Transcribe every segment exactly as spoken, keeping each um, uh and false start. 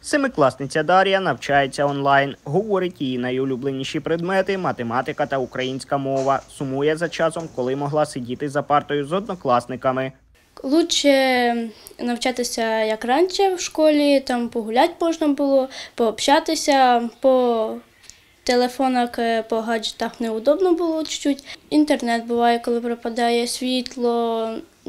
Семикласниця Дар'я навчається онлайн. Говорить, її найулюбленіші предмети – математика та українська мова. Сумує за часом, коли могла сидіти за партою з однокласниками. Лучше навчатися як раніше в школі, там погуляти можна було, пообщатися, по телефонах, по гаджетах неудобно було чуть-чуть. Інтернет буває, коли пропадає світло,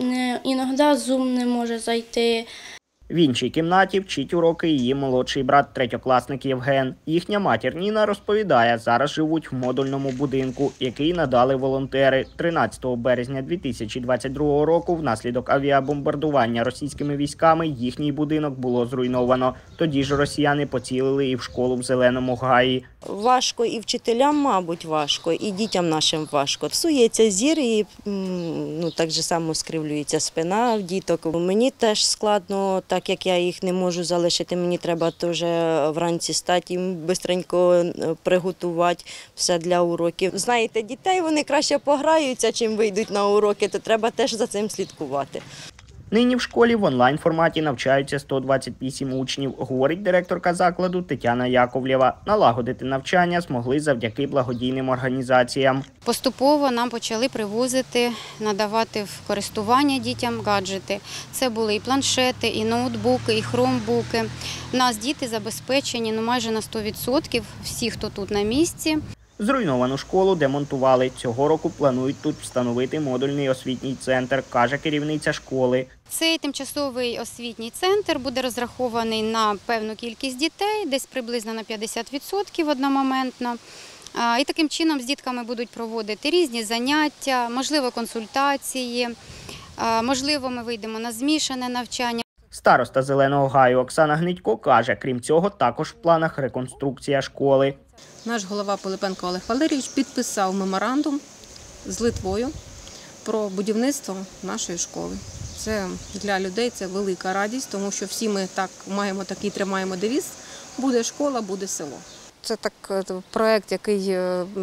іноді Zoom не може зайти. В іншій кімнаті вчить уроки її молодший брат, третьокласник Євген. Їхня матір Ніна розповідає, зараз живуть в модульному будинку, який надали волонтери. тринадцятого березня дві тисячі двадцять другого року внаслідок авіабомбардування російськими військами їхній будинок було зруйновано. Тоді ж росіяни поцілили і в школу в Зеленому Гаї. Важко і вчителям, мабуть, важко, і дітям нашим важко. Псується зір і ну, так же само скривлюється спина в діток. Мені теж складно, так як я їх не можу залишити, мені треба теж вранці стати, їм швидко приготувати все для уроків. Знаєте, дітей вони краще пограються, чим вийдуть на уроки, то треба теж за цим слідкувати. Нині в школі в онлайн-форматі навчаються сто двадцять вісім учнів, говорить директорка закладу Тетяна Яковлєва. Налагодити навчання змогли завдяки благодійним організаціям. Поступово нам почали привозити, надавати в користування дітям гаджети. Це були і планшети, і ноутбуки, і хромбуки. У нас діти забезпечені ну, майже на сто відсотків, всі, хто тут на місці. Зруйновану школу демонтували. Цього року планують тут встановити модульний освітній центр, каже керівниця школи. Цей тимчасовий освітній центр буде розрахований на певну кількість дітей, десь приблизно на п'ятдесят відсотків одномоментно. І таким чином з дітками будуть проводити різні заняття, можливо, консультації, можливо, ми вийдемо на змішане навчання. Староста Зеленого Гаю Оксана Гнитько каже, крім цього, також в планах реконструкція школи. Наш голова Пилипенко Олег Валерійович підписав меморандум з Литвою про будівництво нашої школи. Це для людей це велика радість, тому що всі ми так маємо такий тримаємо девіз – буде школа, буде село. Це так проєкт, який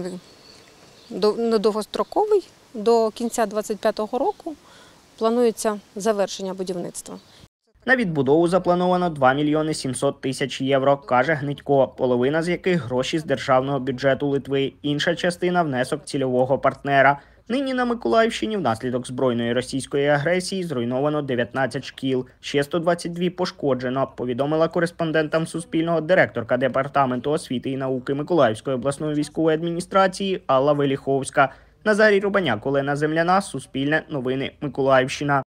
довгостроковий, до кінця двадцять п'ятого року планується завершення будівництва. На відбудову заплановано два мільйони сімсот тисяч євро, каже Гнитько, половина з яких гроші з державного бюджету Литви, інша частина – внесок цільового партнера. Нині на Миколаївщині внаслідок збройної російської агресії зруйновано дев'ятнадцять шкіл, ще сто двадцять дві пошкоджено, повідомила кореспондентам Суспільного директорка Департаменту освіти і науки Миколаївської обласної військової адміністрації Алла Веліховська. Назарій Рубаняк, Олена Земляна, Суспільне, Новини, Миколаївщина.